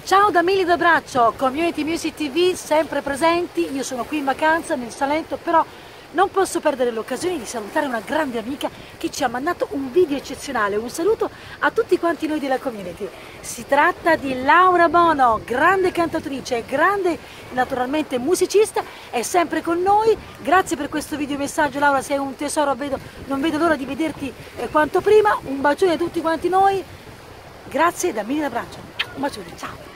Ciao da Mili d'Abbraccio, Community Music TV sempre presenti. Io sono qui in vacanza nel Salento, però non posso perdere l'occasione di salutare una grande amica che ci ha mandato un video eccezionale. Un saluto a tutti quanti noi della community. Si tratta di Laura Bono, grande cantautrice, grande naturalmente musicista, è sempre con noi. Grazie per questo video messaggio, Laura, sei un tesoro, non vedo l'ora di vederti quanto prima. Un bacione a tutti quanti noi. Grazie da Mili d'Abbraccio. Un bacione, ciao.